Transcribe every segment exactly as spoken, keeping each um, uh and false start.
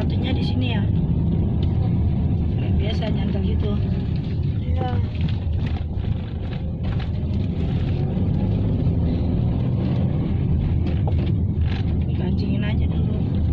sepatunya di sini ya. Kayak biasa nyantel gitu. Iya. Kancingin aja dulu.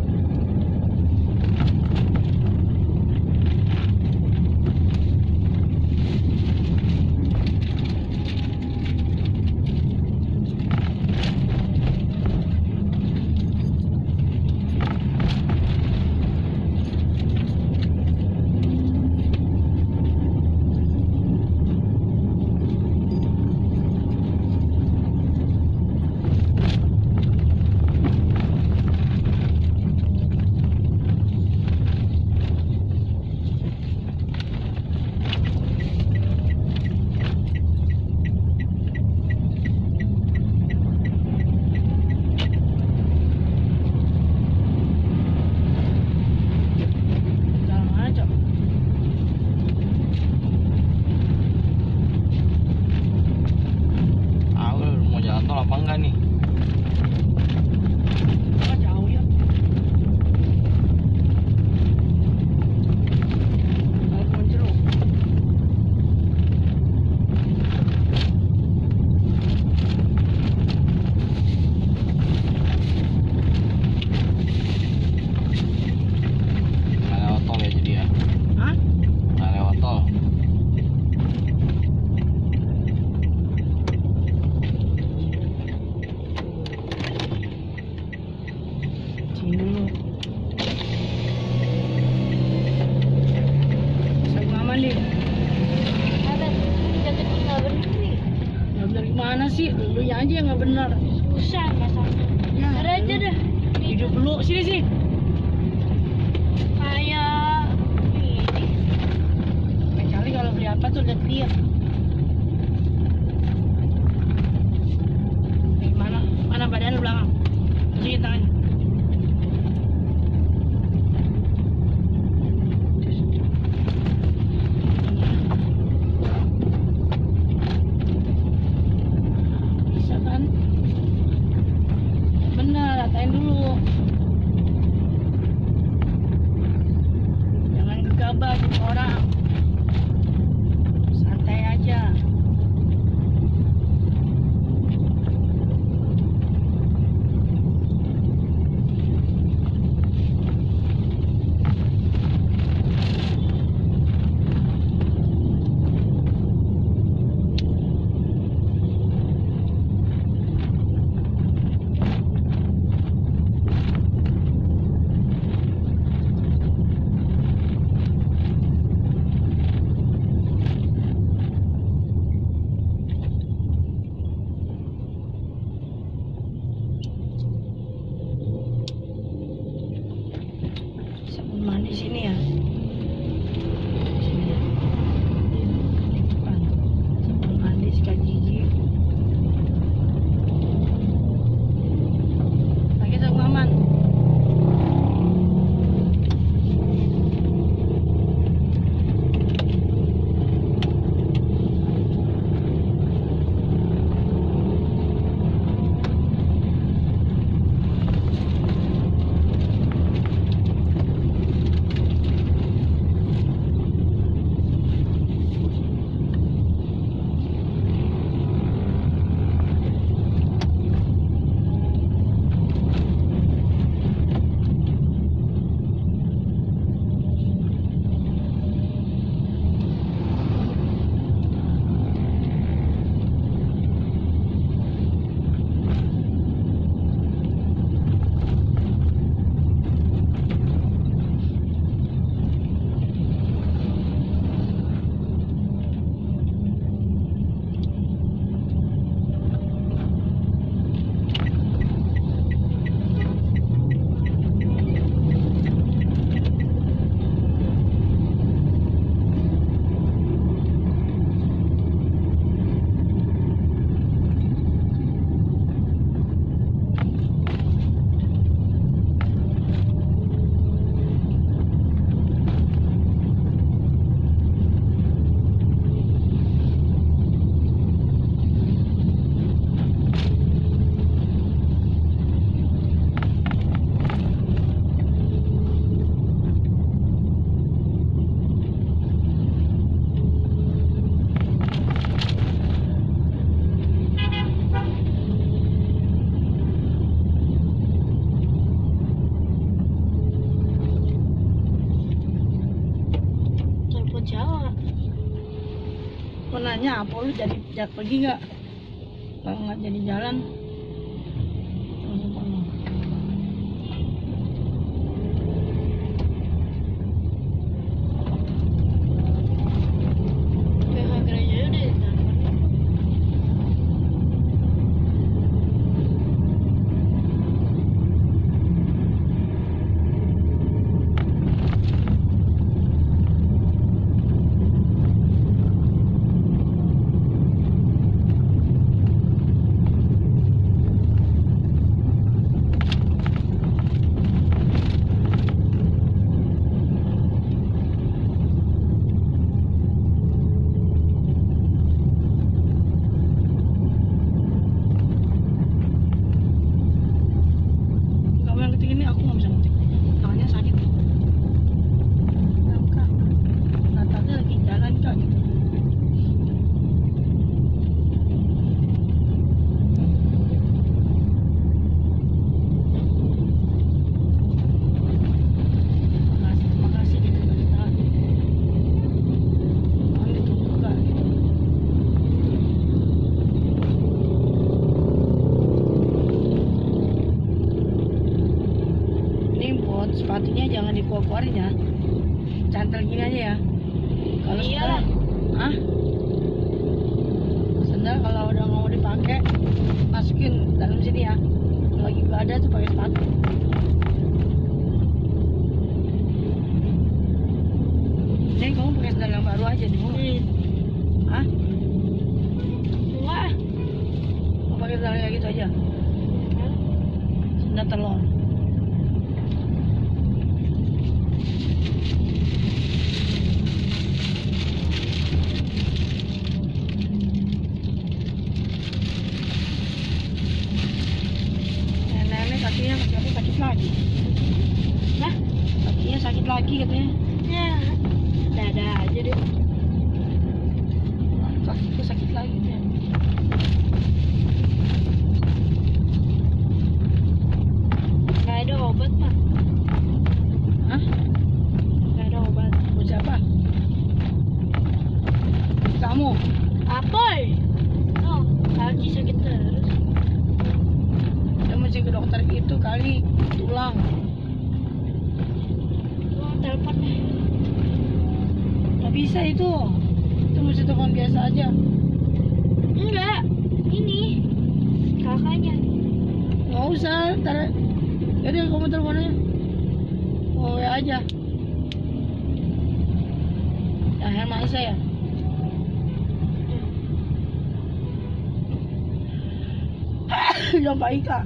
Apa enggak nih? Oh, jauh ya. Kayak pohon jeruk. Nggak lewat tol ya jadi ya? Hah? Nggak lewat tol. Sini dulu. Saya mama nih. Ada jaket nggak bener nih. Nggak benar gimana sih? Lu aja yang nggak benar. Susah masalahnya. Ya, Ada aja dah. hidup lu sini sih. Kayak ini. Kecuali kalau beli apa tuh lihat dia. Nih mana mana badan lu belakang. Masukin tangannya. Bisa kan? Bener, ratain dulu. Jangan gegabah jadi orang. Santai nanya apa lu jadi jak pergi nggak? Kalau nggak jadi jalan. Langsung pulang. P H gereja udah ditelepon. Kamu yang ketik ini aku nggak bisa ngetik. Tangannya sakit. Kenapa, Kak? Natalnya lagi jalan Kak gitu. Makasih, makasih gitu kasih tahu. Mohon ditunggu Kak gitu. Ini buat sepatunya jangan dikeluarin ya. Cantel gini aja ya. Kalau Iyalah. sendal, ah? Sendal kalau udah nggak mau dipakai, masukin dalam sini ya. Kalau lagi nggak ada tuh pakai sepatu. Nih kamu pakai sendal yang baru aja di rumah. Hmm. Ah? Enggak. Mau pakai sendal kayak gitu aja. Sendal telur. Nenek kakinya katanya sakit lagi. Nah, Kakinya sakit lagi katanya. ya. Dada aja deh. Kakiku sakit lagi katanya. Nggak ada obat, Pak. Hah? Nggak ada obat. Buat siapa? Kamu? Apoy. Oh, kaki sakit terus. Dia mesti ke dokter itu kali tulang. Oh, telepon deh. Gak bisa itu. Itu mesti telepon biasa aja. Enggak. Ini kakaknya. Nggak usah, ntar. Jadi kamu teleponnya. Oh ya aja. Ya Herman saya. Jangan Pak Ika.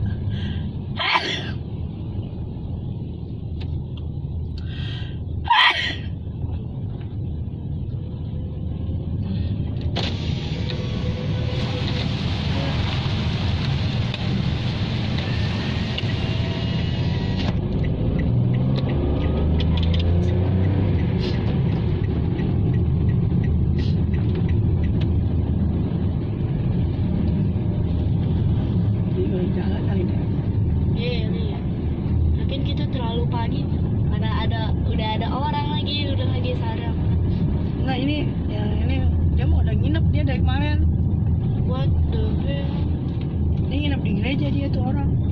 Dia jalan kali deh. Iya, iya. Mungkin kita terlalu pagi. Karena ada udah ada orang lagi, udah lagi sarap. Nah ini, yang ini dia mau udah nginep dia dari kemarin. What the hell? Dia nginep di gereja dia tuh orang.